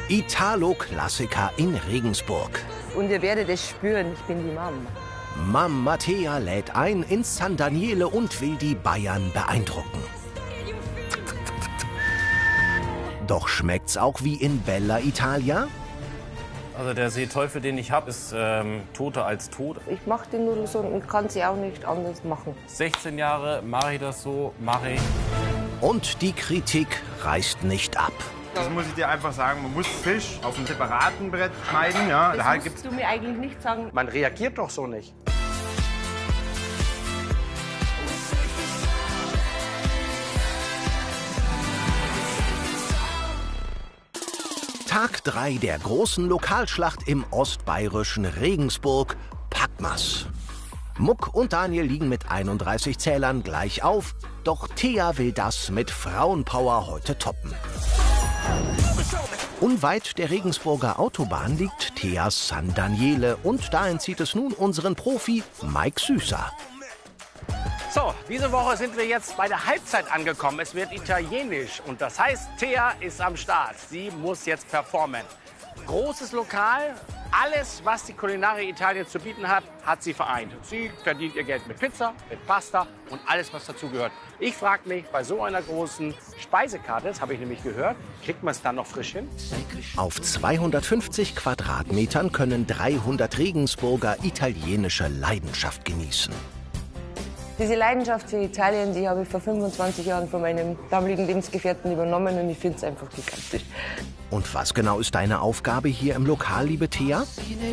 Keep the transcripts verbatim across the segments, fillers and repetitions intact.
Italo-Klassiker in Regensburg. Und ihr werdet es spüren, ich bin die Mama. Mamma Thea lädt ein ins San Daniele und will die Bayern beeindrucken. Doch schmeckt's auch wie in Bella Italia? Also der Seeteufel, den ich habe, ist ähm, toter als tot. Ich mache die Nudeln so und kann sie auch nicht anders machen. sechzehn Jahre mache ich das so, mache ich. Und die Kritik reißt nicht ab. Das muss ich dir einfach sagen, man muss Fisch auf einem separaten Brett schneiden. Ja, Das da musst gibt's du mir eigentlich nicht sagen. Man reagiert doch so nicht. Tag drei der großen Lokalschlacht im ostbayerischen Regensburg, Packmas. Muck und Daniel liegen mit einunddreißig Zählern gleich auf, doch Thea will das mit Frauenpower heute toppen. Unweit der Regensburger Autobahn liegt Theas San Daniele und dahin zieht es nun unseren Profi Mike Süßer. So, diese Woche sind wir jetzt bei der Halbzeit angekommen. Es wird italienisch und das heißt, Thea ist am Start. Sie muss jetzt performen. Großes Lokal, alles, was die Kulinarik Italien zu bieten hat, hat sie vereint. Sie verdient ihr Geld mit Pizza, mit Pasta und alles, was dazugehört. Ich frage mich, bei so einer großen Speisekarte, das habe ich nämlich gehört, kriegt man es dann noch frisch hin? Auf zweihundertfünfzig Quadratmetern können dreihundert Regensburger italienische Leidenschaft genießen. Diese Leidenschaft für Italien, die habe ich vor fünfundzwanzig Jahren von meinem damaligen Lebensgefährten übernommen und ich finde es einfach gigantisch. Und was genau ist deine Aufgabe hier im Lokal, liebe Thea?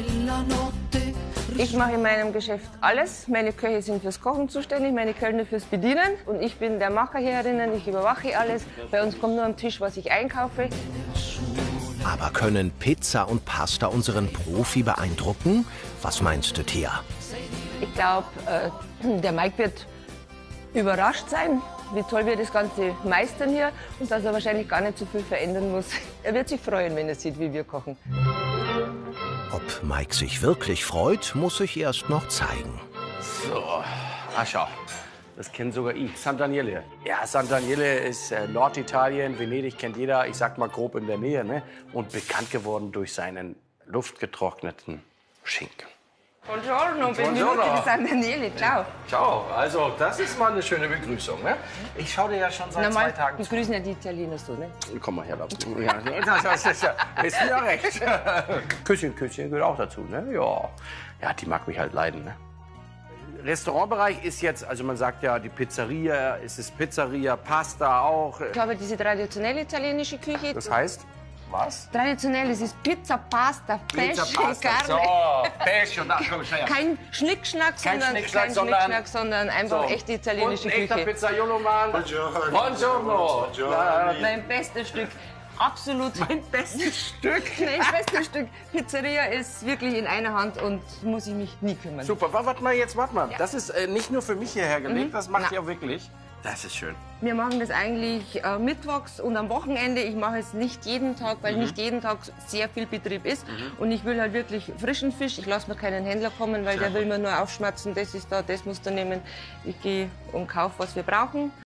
Ich mache in meinem Geschäft alles. Meine Köche sind fürs Kochen zuständig, meine Kellner fürs Bedienen. Und ich bin der Macher hier drinnen, ich überwache alles. Bei uns kommt nur am Tisch, was ich einkaufe. Aber können Pizza und Pasta unseren Profi beeindrucken? Was meinst du, Thea? Ich glaube, äh, der Mike wird überrascht sein, wie toll wir das Ganze meistern hier und dass er wahrscheinlich gar nicht so viel verändern muss. Er wird sich freuen, wenn er sieht, wie wir kochen. Ob Mike sich wirklich freut, muss sich erst noch zeigen. So, ah schau, das kennt sogar ich. San Daniele. Ja, San Daniele ist äh, Norditalien, Venedig kennt jeder, ich sag mal grob in der Nähe, ne? Und bekannt geworden durch seinen luftgetrockneten Schinken. Buongiorno, Buongiorno. benvenuti di San Daniele, ciao. Ciao, also das ist mal eine schöne Begrüßung, ne? Ich schaue dir ja schon seit Normal zwei Tagen zu. begrüßen ja die Italiener so, ne? Komm mal her, da. Ja, das ist ja, ist ja recht. Küsschen, Küsschen gehört auch dazu, ne? Ja. Ja, die mag mich halt leiden, ne? Restaurantbereich ist jetzt, also man sagt ja, die Pizzeria, es ist Pizzeria, Pasta auch. Ich habe diese traditionelle italienische Küche. Das heißt, was? Traditionell, es ist Pizza, Pasta, Pizza, Pesce, Pasta, Carne. so, Pesce und ach, komm, schnell. Kein Schnickschnack, Kein sondern, Schnickschnack, kein sondern- Schnickschnack, sondern einfach So. echte italienische Und ein echter Küche. Pizzaiolo-Mann. Buongiorno. Buongiorno. Ja, Mein bestes Stück. Absolut mein bestes Stück. Mein bestes Stück. Pizzeria ist wirklich in einer Hand und muss ich mich nie kümmern. Super, warte mal jetzt, warte mal. Das ist äh, nicht nur für mich hierher gelegt, das macht Na. ihr wirklich. Das ist schön. Wir machen das eigentlich äh, mittwochs und am Wochenende. Ich mache es nicht jeden Tag, weil nicht jeden Tag sehr viel Betrieb ist. Und ich will halt wirklich frischen Fisch. Ich lasse mir keinen Händler kommen, weil der will mir nur aufschmatzen, das ist da, das musst du nehmen. Ich gehe und kaufe, was wir brauchen.